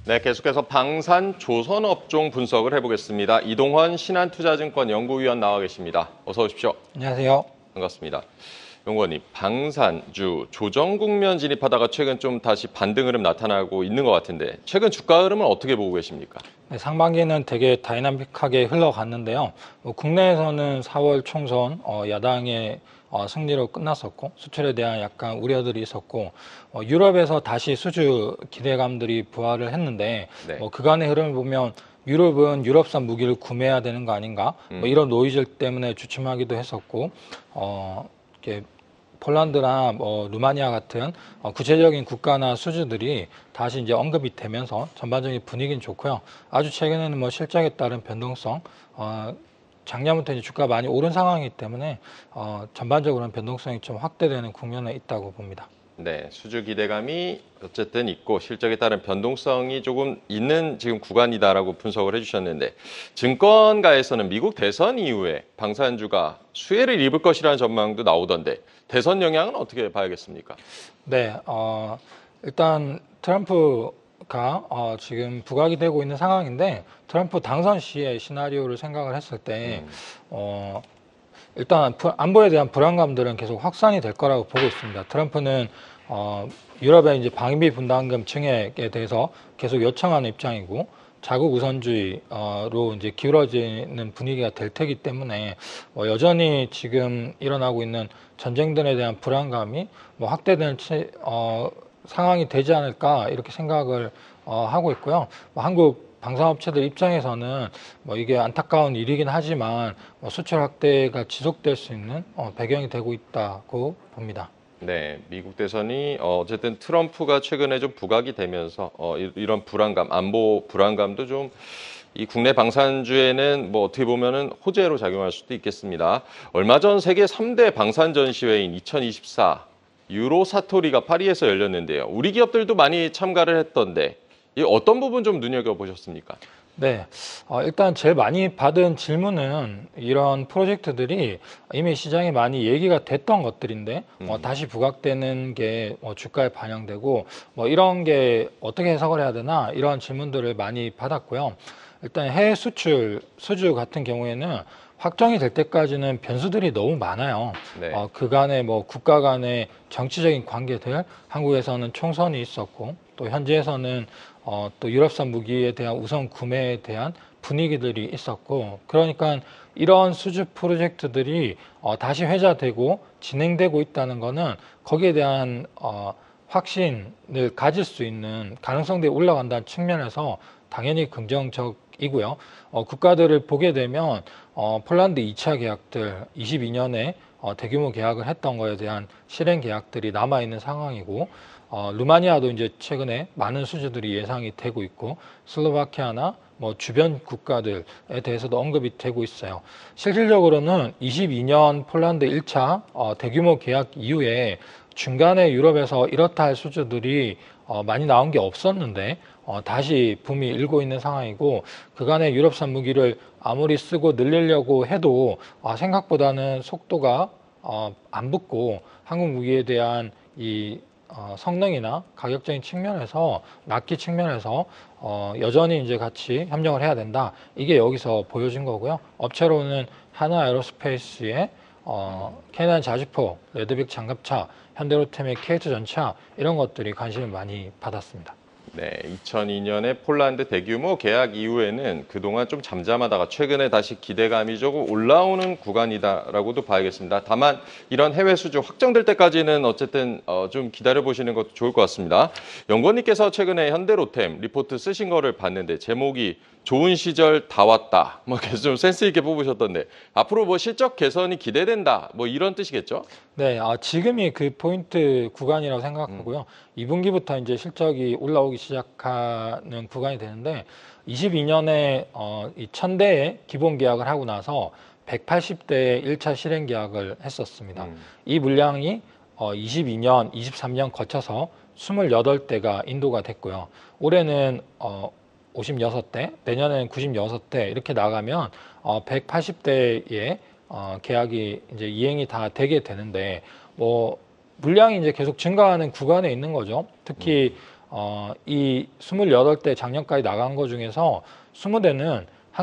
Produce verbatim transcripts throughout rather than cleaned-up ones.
네, 계속해서 방산 조선업종 분석을 해보겠습니다. 이동헌 신한투자증권 연구위원 나와 계십니다. 어서 오십시오. 안녕하세요. 반갑습니다. 연구원님, 방산주 조정 국면 진입하다가 최근 좀 다시 반등 흐름 나타나고 있는 것 같은데 최근 주가 흐름은 어떻게 보고 계십니까? 네, 상반기는 되게 다이나믹하게 흘러갔는데요. 뭐 국내에서는 사월 총선 어, 야당의 어, 승리로 끝났었고 수출에 대한 약간 우려들이 있었고 어, 유럽에서 다시 수주 기대감들이 부활을 했는데 네. 뭐 그간의 흐름을 보면 유럽은 유럽산 무기를 구매해야 되는 거 아닌가 음. 뭐 이런 노이즈 때문에 주춤하기도 했었고 어, 이렇게 폴란드나 뭐 루마니아 같은 어, 구체적인 국가나 수주들이 다시 이제 언급이 되면서 전반적인 분위기는 좋고요. 아주 최근에는 뭐 실적에 따른 변동성, 어, 작년부터 이제 주가가 많이 오른 상황이기 때문에 어, 전반적으로는 변동성이 좀 확대되는 국면에 있다고 봅니다. 네, 수주 기대감이 어쨌든 있고 실적에 따른 변동성이 조금 있는 지금 구간이다라고 분석을 해주셨는데 증권가에서는 미국 대선 이후에 방산주가 수혜를 입을 것이라는 전망도 나오던데 대선 영향은 어떻게 봐야겠습니까? 네, 어, 일단 트럼프가 어, 지금 부각이 되고 있는 상황인데 트럼프 당선 시의 시나리오를 생각을 했을 때 음. 어, 일단 안보에 대한 불안감들은 계속 확산이 될 거라고 보고 있습니다. 트럼프는 어, 유럽의 이제 방위비 분담금 증액에 대해서 계속 요청하는 입장이고 자국 우선주의로 이제 기울어지는 분위기가 될 테기 때문에 뭐 여전히 지금 일어나고 있는 전쟁들에 대한 불안감이 뭐 확대되는 어, 상황이 되지 않을까 이렇게 생각을 어, 하고 있고요. 뭐 한국 방산업체들 입장에서는 뭐 이게 안타까운 일이긴 하지만 뭐 수출 확대가 지속될 수 있는 어, 배경이 되고 있다고 봅니다. 네, 미국 대선이 어, 어쨌든 트럼프가 최근에 좀 부각이 되면서 어, 이- 이런 불안감, 안보 불안감도 좀 이 국내 방산주에는 뭐 어떻게 보면은 호재로 작용할 수도 있겠습니다. 얼마 전 세계 삼 대 방산 전시회인 이천이십사 유로 사토리가 파리에서 열렸는데요. 우리 기업들도 많이 참가를 했던데 이 어떤 부분 좀 눈여겨보셨습니까? 네, 어, 일단 제일 많이 받은 질문은 이런 프로젝트들이 이미 시장에 많이 얘기가 됐던 것들인데 어, 음. 다시 부각되는 게 어, 주가에 반영되고 뭐 이런 게 어떻게 해석을 해야 되나 이런 질문들을 많이 받았고요. 일단 해외 수출 수주 같은 경우에는 확정이 될 때까지는 변수들이 너무 많아요. 네. 어, 그간의 뭐 국가 간의 정치적인 관계들, 한국에서는 총선이 있었고 또 현지에서는 어, 또 유럽산 무기에 대한 우선 구매에 대한 분위기들이 있었고 그러니까 이런 수주 프로젝트들이 어, 다시 회자되고 진행되고 있다는 거는 거기에 대한 어, 확신을 가질 수 있는 가능성들이 올라간다는 측면에서 당연히 긍정적이고요. 어, 국가들을 보게 되면 어, 폴란드 이 차 계약들 이십이 년에 어, 대규모 계약을 했던 거에 대한 실행 계약들이 남아있는 상황이고 어, 루마니아도 이제 최근에 많은 수주들이 예상이 되고 있고 슬로바키아나 뭐 주변 국가들에 대해서도 언급이 되고 있어요. 실질적으로는 이십이 년 폴란드 일 차 어, 대규모 계약 이후에 중간에 유럽에서 이렇다 할 수주들이 어, 많이 나온 게 없었는데 어, 다시 붐이 일고 있는 상황이고 그간의 유럽산 무기를 아무리 쓰고 늘리려고 해도 어, 생각보다는 속도가 어, 안 붙고 한국 무기에 대한 이 어, 성능이나 가격적인 측면에서 납기 측면에서 어, 여전히 이제 같이 협력을 해야 된다. 이게 여기서 보여진 거고요. 업체로는 하나 에어로스페이스의 어, 케이나인 자주포, 레드빅 장갑차, 현대로템의 케이투 전차 이런 것들이 관심을 많이 받았습니다. 네, 이천이 년에 폴란드 대규모 계약 이후에는 그동안 좀 잠잠하다가 최근에 다시 기대감이 조금 올라오는 구간이다라고도 봐야겠습니다. 다만 이런 해외 수주 확정될 때까지는 어쨌든 어, 좀 기다려보시는 것도 좋을 것 같습니다. 연구원님께서 최근에 현대로템 리포트 쓰신 거를 봤는데 제목이 좋은 시절 다 왔다. 뭐 그래서 좀 센스 있게 뽑으셨던데 앞으로 뭐 실적 개선이 기대된다. 뭐 이런 뜻이겠죠? 네, 아, 지금이 그 포인트 구간이라고 생각하고요. 음. 이 분기부터 이제 실적이 올라오기 시작하는 구간이 되는데 이십이 년에 어, 이 천 대의 기본 계약을 하고 나서 백팔십 대의 일 차 실행 계약을 했었습니다. 음. 이 물량이 어, 이십이 년, 이십삼 년 거쳐서 이십팔 대가 인도가 됐고요. 올해는 어, 오십육 대, 내년에는 구십육 대 이렇게 나가면 어, 백팔십 대의 어, 계약이 이제 이행이 다 되게 되는데 뭐 물량이 이제 계속 증가하는 구간에 있는 거죠. 특히 어, 이 스물여덟 대 작년까지 나간 거 중에서 스무 대는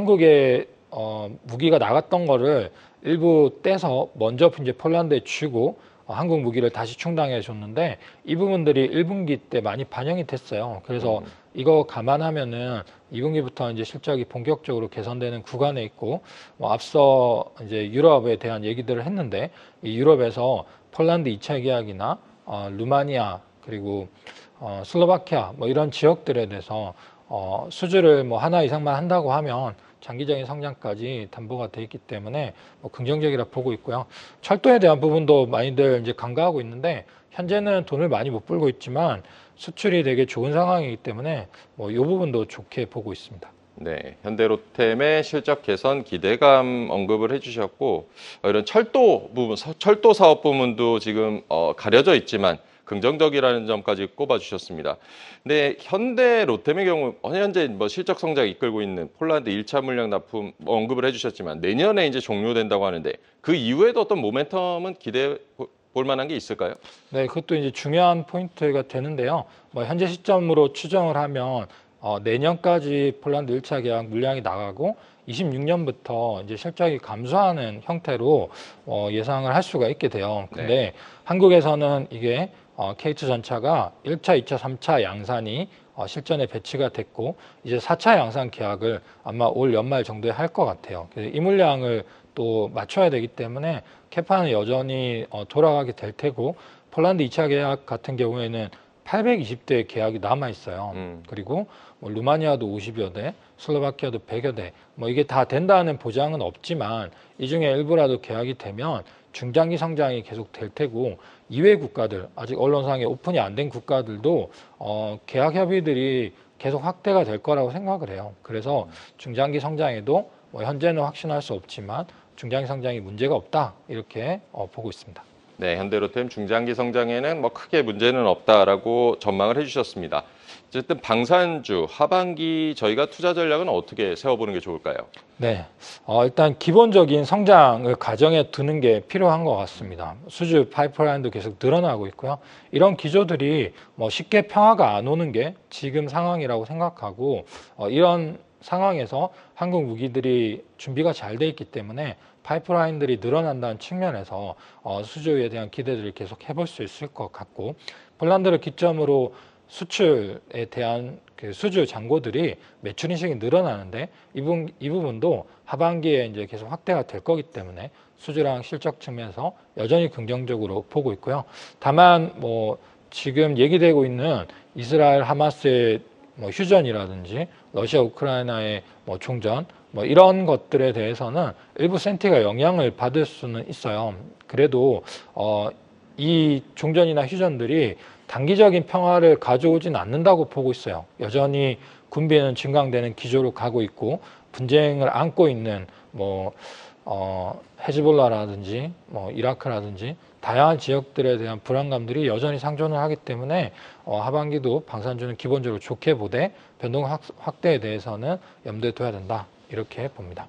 한국에 어, 무기가 나갔던 거를 일부 떼서 먼저 이제 폴란드에 주고 어, 한국 무기를 다시 충당해 줬는데 이 부분들이 일 분기 때 많이 반영이 됐어요. 그래서 음. 이거 감안하면은 이 분기부터 이제 실적이 본격적으로 개선되는 구간에 있고 뭐 앞서 이제 유럽에 대한 얘기들을 했는데 이 유럽에서 폴란드 이 차 계약이나 어, 루마니아 그리고 어, 슬로바키아 뭐 이런 지역들에 대해서 어, 수주를 뭐 하나 이상만 한다고 하면 장기적인 성장까지 담보가 돼 있기 때문에 뭐 긍정적이라 보고 있고요. 철도에 대한 부분도 많이들 이제 간과하고 있는데 현재는 돈을 많이 못 벌고 있지만 수출이 되게 좋은 상황이기 때문에 뭐 이 부분도 좋게 보고 있습니다. 네, 현대로템의 실적 개선 기대감 언급을 해주셨고 어, 이런 철도 부분, 서- 철도 사업 부분도 지금 어, 가려져 있지만 긍정적이라는 점까지 꼽아주셨습니다. 근데 현대로템의 경우 현재 뭐 실적 성장 이끌고 있는 폴란드 일 차 물량 납품 뭐 언급을 해주셨지만 내년에 이제 종료된다고 하는데 그 이후에도 어떤 모멘텀은 기대해 볼 만한 게 있을까요? 네, 그것도 이제 중요한 포인트가 되는데요. 뭐 현재 시점으로 추정을 하면 어, 내년까지 폴란드 일 차 계약 물량이 나가고 이십육 년부터 이제 실적이 감소하는 형태로 어, 예상을 할 수가 있게 돼요. 근데 네. 한국에서는 이게 어, 케이투 전차가 일 차, 이 차, 삼 차 양산이 어, 실전에 배치가 됐고 이제 사 차 양산 계약을 아마 올 연말 정도에 할 것 같아요. 그래서 이 물량을 또 맞춰야 되기 때문에 캐파는 여전히 어, 돌아가게 될 테고 폴란드 이 차 계약 같은 경우에는 팔백이십 대 계약이 남아 있어요. 음. 그리고 뭐 루마니아도 오십여 대, 슬로바키아도 백여 대, 뭐 이게 다 된다는 보장은 없지만 이 중에 일부라도 계약이 되면 중장기 성장이 계속 될 테고 이외 국가들 아직 언론상에 오픈이 안 된 국가들도 어, 계약 협의들이 계속 확대가 될 거라고 생각을 해요. 그래서 중장기 성장에도 뭐 현재는 확신할 수 없지만 중장기 성장이 문제가 없다 이렇게 어, 보고 있습니다. 네, 현대로템 중장기 성장에는 뭐 크게 문제는 없다라고 전망을 해주셨습니다. 어쨌든 방산주 하반기 저희가 투자 전략은 어떻게 세워보는 게 좋을까요? 네, 어, 일단 기본적인 성장을 가정에 두는 게 필요한 것 같습니다. 수주 파이프라인도 계속 늘어나고 있고요. 이런 기조들이 뭐 쉽게 평화가 안 오는 게 지금 상황이라고 생각하고 어, 이런 상황에서 한국 무기들이 준비가 잘 돼 있기 때문에 파이프라인들이 늘어난다는 측면에서 어, 수주에 대한 기대들을 계속 해볼 수 있을 것 같고 폴란드를 기점으로 수출에 대한 그 수주 잔고들이 매출 인식이 늘어나는데 이, 부, 이 부분도 하반기에 이제 계속 확대가 될 거기 때문에 수주랑 실적 측면에서 여전히 긍정적으로 보고 있고요. 다만 뭐 지금 얘기되고 있는 이스라엘 하마스의 뭐 휴전이라든지 러시아 우크라이나의 뭐 종전 뭐 이런 것들에 대해서는 일부 센티가 영향을 받을 수는 있어요. 그래도 어, 이 종전이나 휴전들이 단기적인 평화를 가져오진 않는다고 보고 있어요. 여전히 군비는 증강되는 기조로 가고 있고 분쟁을 안고 있는 뭐 어, 헤즈볼라라든지 뭐 이라크라든지 다양한 지역들에 대한 불안감들이 여전히 상존을 하기 때문에 어, 하반기도 방산주는 기본적으로 좋게 보되 변동 확, 확대에 대해서는 염두에 둬야 된다 이렇게 봅니다.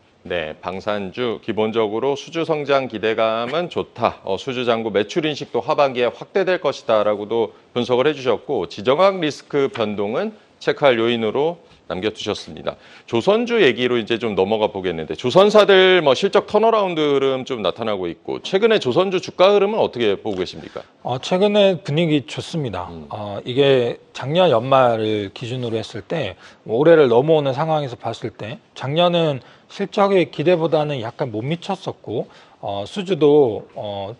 네, 방산주 기본적으로 수주 성장 기대감은 좋다. 어, 수주 잔고 매출 인식도 하반기에 확대될 것이다라고도 분석을 해주셨고 지정학 리스크 변동은 체크할 요인으로 남겨두셨습니다. 조선주 얘기로 이제 좀 넘어가 보겠는데 조선사들 뭐 실적 턴어라운드 흐름 좀 나타나고 있고 최근에 조선주 주가 흐름은 어떻게 보고 계십니까? 어, 최근에 분위기 좋습니다. 음. 어, 이게 작년 연말을 기준으로 했을 때 올해를 넘어오는 상황에서 봤을 때 작년은 실적의 기대보다는 약간 못 미쳤었고 어, 수주도 어,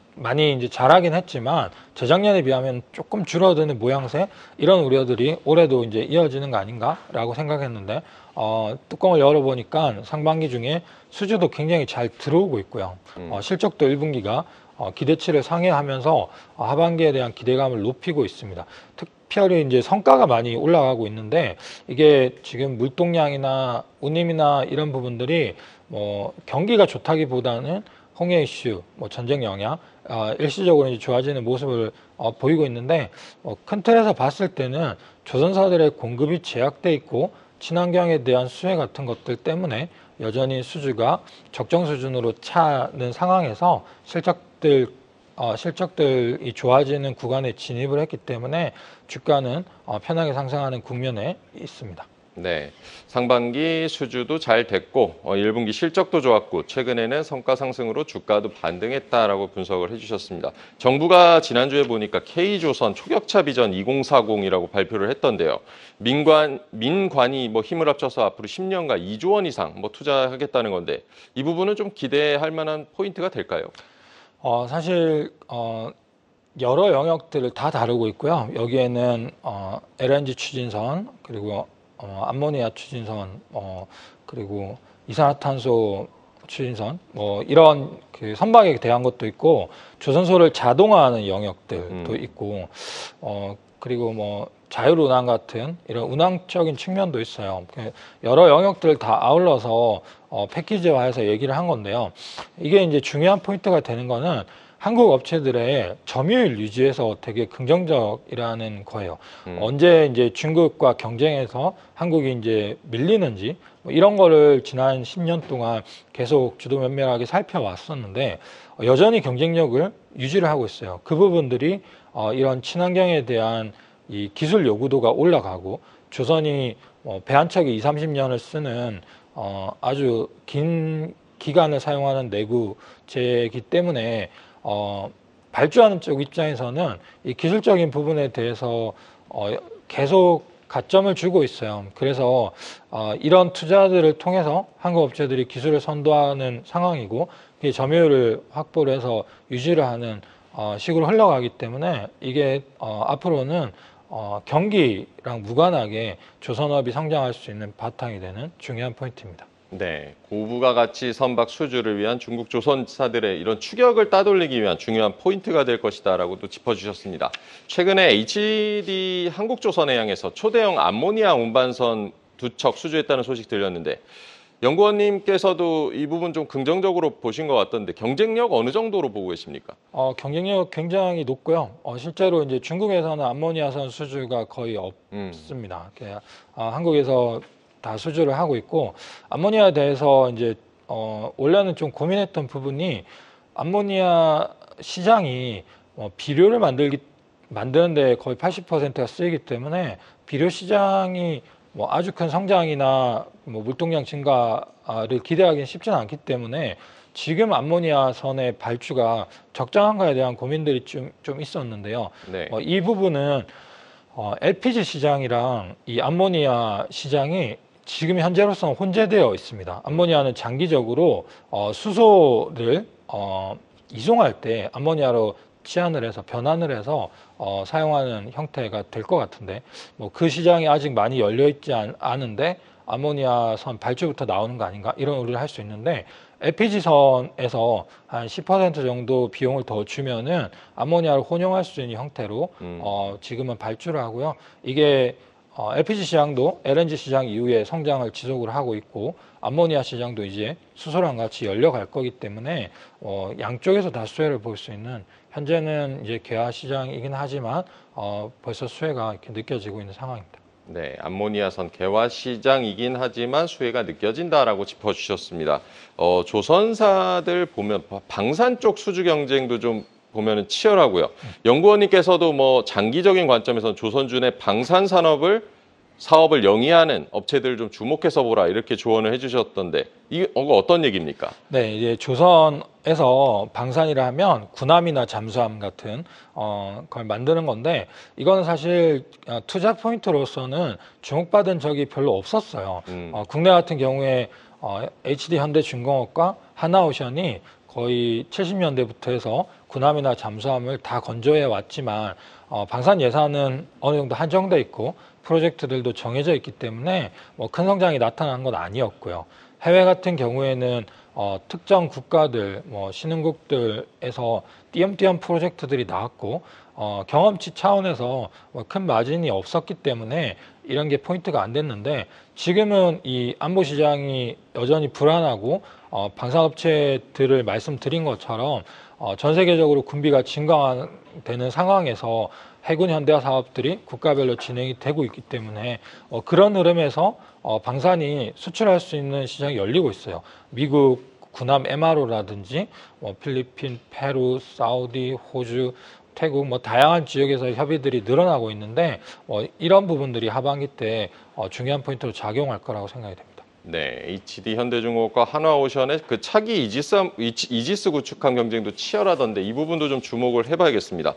많이 이제 잘하긴 했지만 재작년에 비하면 조금 줄어드는 모양새 이런 우려들이 올해도 이제 이어지는 거 아닌가라고 생각했는데 어, 뚜껑을 열어보니까 상반기 중에 수주도 굉장히 잘 들어오고 있고요. 음. 어, 실적도 일 분기가 어, 기대치를 상회하면서 어, 하반기에 대한 기대감을 높이고 있습니다. 특별히 이제 성과가 많이 올라가고 있는데 이게 지금 물동량이나 운임이나 이런 부분들이 뭐 경기가 좋다기보다는 홍해 이슈, 뭐 전쟁 영향, 어, 일시적으로 이제 좋아지는 모습을 어, 보이고 있는데 어, 큰 틀에서 봤을 때는 조선사들의 공급이 제약돼 있고 친환경에 대한 수혜 같은 것들 때문에 여전히 수주가 적정 수준으로 차는 상황에서 실적들 어, 실적들이 좋아지는 구간에 진입을 했기 때문에 주가는 어, 편하게 상승하는 국면에 있습니다. 네, 상반기 수주도 잘 됐고 어, 일 분기 실적도 좋았고 최근에는 성과 상승으로 주가도 반등했다라고 분석을 해주셨습니다. 정부가 지난주에 보니까 K조선 초격차 비전 이공사공이라고 발표를 했던데요. 민관, 민관이 뭐 힘을 합쳐서 앞으로 십 년간 이조 원 이상 뭐 투자하겠다는 건데 이 부분은 좀 기대할 만한 포인트가 될까요? 어, 사실 어, 여러 영역들을 다 다루고 있고요. 여기에는 어, 엘엔지 추진선 그리고 어, 암모니아 추진선, 어, 그리고 이산화탄소 추진선, 뭐 이런 그 선박에 대한 것도 있고 조선소를 자동화하는 영역들도 음. 있고, 어, 그리고 뭐 자율운항 같은 이런 운항적인 측면도 있어요. 여러 영역들을 다 아울러서 어, 패키지화해서 얘기를 한 건데요. 이게 이제 중요한 포인트가 되는 거는 한국 업체들의 점유율 유지에서 되게 긍정적이라는 거예요. 음. 언제 이제 중국과 경쟁해서 한국이 이제 밀리는지 뭐 이런 거를 지난 십 년 동안 계속 주도 면밀하게 살펴왔었는데 어, 여전히 경쟁력을 유지를 하고 있어요. 그 부분들이 어, 이런 친환경에 대한 이 기술 요구도가 올라가고 조선이 어, 배 한 척에 이삼십 년을 쓰는 어, 아주 긴 기간을 사용하는 내구재이기 때문에 어, 발주하는 쪽 입장에서는 이 기술적인 부분에 대해서 어, 계속 가점을 주고 있어요. 그래서 어, 이런 투자들을 통해서 한국 업체들이 기술을 선도하는 상황이고 그게 점유율을 확보를 해서 유지를 하는 어, 식으로 흘러가기 때문에 이게 어, 앞으로는 어, 경기랑 무관하게 조선업이 성장할 수 있는 바탕이 되는 중요한 포인트입니다. 네, 고부가 가치 선박 수주를 위한 중국 조선사들의 이런 추격을 따돌리기 위한 중요한 포인트가 될 것이다라고 또 짚어주셨습니다. 최근에 에이치디 한국조선해양에서 초대형 암모니아 운반선 두 척 수주했다는 소식 들렸는데 연구원님께서도 이 부분 좀 긍정적으로 보신 것 같던데 경쟁력 어느 정도로 보고 계십니까? 어, 경쟁력 굉장히 높고요. 어, 실제로 이제 중국에서는 암모니아선 수주가 거의 없습니다. 음. 어, 한국에서 다 수주를 하고 있고 암모니아에 대해서 이제 어, 원래는 좀 고민했던 부분이 암모니아 시장이 어, 비료를 만들기 만드는데 거의 팔십 퍼센트가 쓰이기 때문에 비료 시장이 뭐 아주 큰 성장이나 뭐 물동량 증가를 기대하기는 쉽지는 않기 때문에 지금 암모니아 선의 발주가 적정한가에 대한 고민들이 좀, 좀 있었는데요. 네. 어, 이 부분은 어, 엘피지 시장이랑 이 암모니아 시장이 지금 현재로서는 혼재되어 있습니다. 암모니아는 장기적으로 어, 수소를 어, 이송할 때 암모니아로 치환을 해서 변환을 해서 어, 사용하는 형태가 될 것 같은데 뭐 그 시장이 아직 많이 열려 있지 않, 않은데 암모니아 선 발주부터 나오는 거 아닌가 이런 우려를 할 수 있는데 엘피지 선에서 한 십 퍼센트 정도 비용을 더 주면은 암모니아를 혼용할 수 있는 형태로 음. 어, 지금은 발주를 하고요. 이게 어, 엘피지 시장도 엘엔지 시장 이후에 성장을 지속을 하고 있고 암모니아 시장도 이제 수소랑 같이 열려갈 거기 때문에 어, 양쪽에서 다 수혜를 볼 수 있는 현재는 이제 개화 시장이긴 하지만 어, 벌써 수혜가 이렇게 느껴지고 있는 상황입니다. 네, 암모니아선 개화 시장이긴 하지만 수혜가 느껴진다라고 짚어주셨습니다. 어, 조선사들 보면 방산 쪽 수주 경쟁도 좀 보면은 치열하고요. 연구원님께서도 뭐 장기적인 관점에서 조선준의 방산 산업을 사업을 영위하는 업체들 좀 주목해서 보라 이렇게 조언을 해주셨던데 이게 어떤 얘기입니까? 네, 이제 조선에서 방산이라 하면 군함이나 잠수함 같은 어, 걸 만드는 건데 이거는 사실 투자 포인트로서는 주목받은 적이 별로 없었어요. 음. 어, 국내 같은 경우에 어, 에이치디 현대중공업과 하나오션이 거의 칠십 년대부터 해서 군함이나 잠수함을 다 건조해 왔지만 어, 방산 예산은 어느 정도 한정돼 있고 프로젝트들도 정해져 있기 때문에 뭐 큰 성장이 나타난 건 아니었고요. 해외 같은 경우에는 어, 특정 국가들, 뭐 신흥국들에서 띄엄띄엄 프로젝트들이 나왔고 어, 경험치 차원에서 뭐 큰 마진이 없었기 때문에 이런 게 포인트가 안 됐는데 지금은 이 안보 시장이 여전히 불안하고 어, 방산업체들을 말씀드린 것처럼 어, 전 세계적으로 군비가 증강되는 상황에서 해군 현대화 사업들이 국가별로 진행이 되고 있기 때문에 어, 그런 흐름에서 어, 방산이 수출할 수 있는 시장이 열리고 있어요. 미국 군함 엠알오라든지 뭐 필리핀, 페루, 사우디, 호주, 태국 뭐 다양한 지역에서 협의들이 늘어나고 있는데 어, 이런 부분들이 하반기 때 어, 중요한 포인트로 작용할 거라고 생각이 됩니다. 네, 에이치디 현대중공업과 한화오션의 그 차기 이지스, 이지스 구축함 경쟁도 치열하던데 이 부분도 좀 주목을 해봐야겠습니다.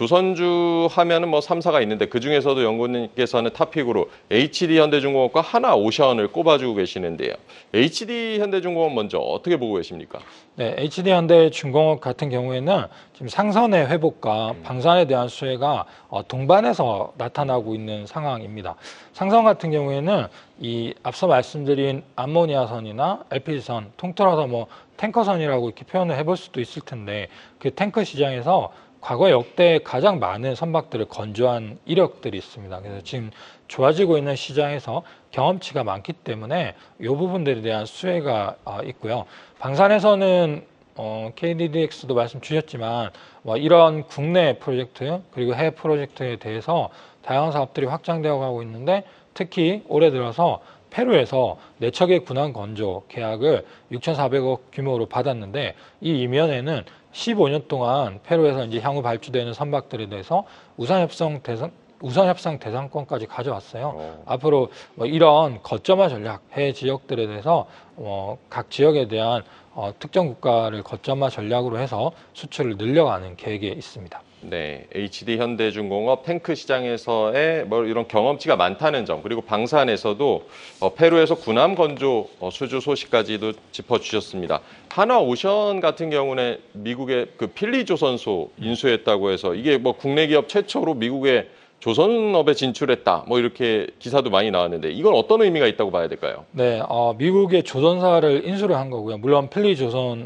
조선주 하면은 뭐 삼 사가 있는데 그 중에서도 연구님께서는 탑픽으로 에이치디 현대중공업과 한화오션을 꼽아주고 계시는데요. 에이치디 현대중공업 먼저 어떻게 보고 계십니까? 네, 에이치디 현대중공업 같은 경우에는 지금 상선의 회복과 방산에 대한 수혜가 어, 동반해서 나타나고 있는 상황입니다. 상선 같은 경우에는 이 앞서 말씀드린 암모니아선이나 엘피지선, 통틀어서 뭐 탱커선이라고 이렇게 표현을 해볼 수도 있을 텐데 그 탱커 시장에서 과거 역대 가장 많은 선박들을 건조한 이력들이 있습니다. 그래서 지금 좋아지고 있는 시장에서 경험치가 많기 때문에 이 부분들에 대한 수혜가 있고요. 방산에서는 어, 케이디디엑스도 말씀 주셨지만 뭐 이런 국내 프로젝트 그리고 해외 프로젝트에 대해서 다양한 사업들이 확장되어 가고 있는데 특히 올해 들어서 페루에서 네 척의 군함 건조 계약을 육천사백억 규모로 받았는데 이 이면에는 십오 년 동안 페루에서 이제 향후 발주되는 선박들에 대해서 우선 협상 대상 우선 협상 대상권까지 가져왔어요. 오. 앞으로 뭐 이런 거점화 전략, 해외 지역들에 대해서 어, 각 지역에 대한 어, 특정 국가를 거점화 전략으로 해서 수출을 늘려가는 계획에 있습니다. 네, 에이치디 현대중공업 탱크 시장에서의 뭐 이런 경험치가 많다는 점, 그리고 방산에서도 어, 페루에서 군함 건조 어, 수주 소식까지도 짚어주셨습니다. 한화오션 같은 경우는 미국의 그 필리 조선소 인수했다고 해서 이게 뭐 국내 기업 최초로 미국의 조선업에 진출했다, 뭐 이렇게 기사도 많이 나왔는데 이건 어떤 의미가 있다고 봐야 될까요? 네, 어, 미국의 조선사를 인수를 한 거고요. 물론 필리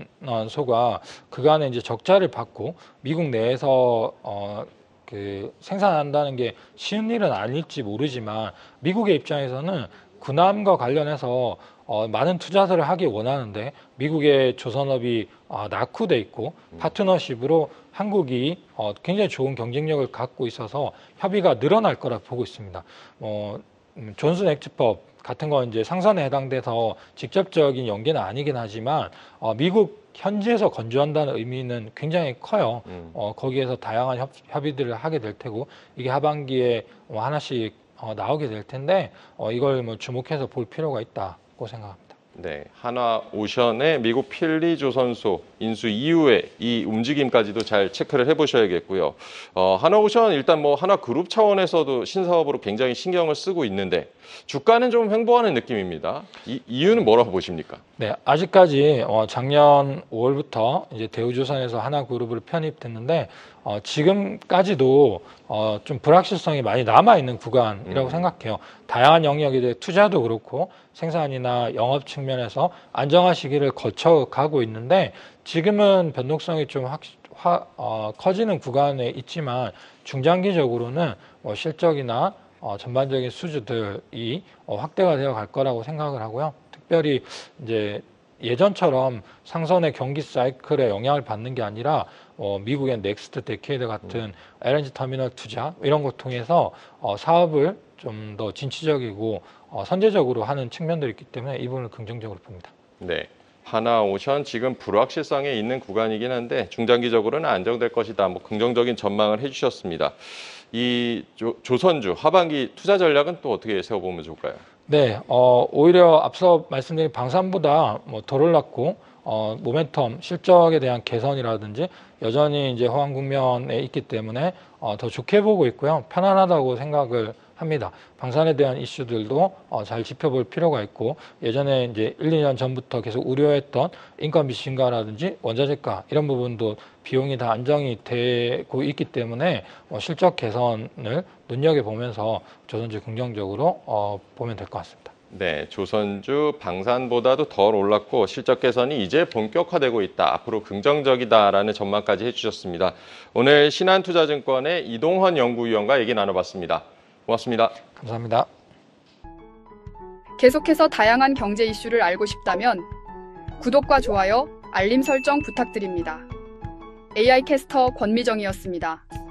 조선소가 그간에 이제 적자를 받고 미국 내에서 어, 그 생산한다는 게 쉬운 일은 아닐지 모르지만 미국의 입장에서는 군함과 관련해서 어, 많은 투자들을 하기 원하는데 미국의 조선업이 어, 낙후돼 있고 파트너십으로 한국이 어, 굉장히 좋은 경쟁력을 갖고 있어서 협의가 늘어날 거라 보고 있습니다. 어, 음, 존슨 액트법 같은 건 이제 상선에 해당돼서 직접적인 연계는 아니긴 하지만 어, 미국 현지에서 건조한다는 의미는 굉장히 커요. 음. 어, 거기에서 다양한 협, 협의들을 하게 될 테고 이게 하반기에 어, 하나씩 어, 나오게 될 텐데 어, 이걸 뭐 주목해서 볼 필요가 있다고 생각합니다. 네, 한화오션의 미국 필리 조선소 인수 이후에 이 움직임까지도 잘 체크를 해보셔야겠고요. 어, 한화오션 일단 뭐 한화그룹 차원에서도 신사업으로 굉장히 신경을 쓰고 있는데 주가는 좀 횡보하는 느낌입니다. 이 이유는 뭐라고 보십니까? 네, 아직까지 어, 작년 오월부터 이제 대우조선에서 한화그룹을 편입됐는데 어, 지금까지도 어, 좀 불확실성이 많이 남아 있는 구간이라고 음. 생각해요. 다양한 영역에 대해 투자도 그렇고 생산이나 영업 측면에서 안정화 시기를 거쳐가고 있는데 지금은 변동성이 좀 확, 화, 어, 커지는 구간에 있지만 중장기적으로는 뭐 실적이나 어, 전반적인 수주들이 어, 확대가 되어 갈 거라고 생각을 하고요. 특별히 이제 예전처럼 상선의 경기 사이클에 영향을 받는 게 아니라 어, 미국의 넥스트 데케이드 같은 음. 엘엔지 터미널 투자 이런 거 통해서 어, 사업을 좀 더 진취적이고 어, 선제적으로 하는 측면들이 있기 때문에 이 부분을 긍정적으로 봅니다. 네, 한화오션 지금 불확실성에 있는 구간이긴 한데 중장기적으로는 안정될 것이다. 뭐 긍정적인 전망을 해주셨습니다. 이 조, 조선주 하반기 투자 전략은 또 어떻게 세워보면 좋을까요? 네, 어, 오히려 앞서 말씀드린 방산보다 뭐 덜 올랐고 어, 모멘텀, 실적에 대한 개선이라든지 여전히 이제 호황 국면에 있기 때문에 어, 더 좋게 보고 있고요. 편안하다고 생각을 합니다. 방산에 대한 이슈들도 어, 잘 짚어볼 필요가 있고 예전에 이제 일, 이 년 전부터 계속 우려했던 인건비 증가라든지 원자재가 이런 부분도 비용이 다 안정이 되고 있기 때문에 어, 실적 개선을 눈여겨보면서 조선주 긍정적으로 어, 보면 될 것 같습니다. 네, 조선주 방산보다도 덜 올랐고 실적 개선이 이제 본격화되고 있다. 앞으로 긍정적이다라는 전망까지 해주셨습니다. 오늘 신한투자증권의 이동헌 연구위원과 얘기 나눠봤습니다. 고맙습니다. 감사합니다. 계속해서 다양한 경제 이슈를 알고 싶다면 구독과 좋아요, 알림 설정 부탁드립니다. 에이아이 캐스터 권미정이었습니다.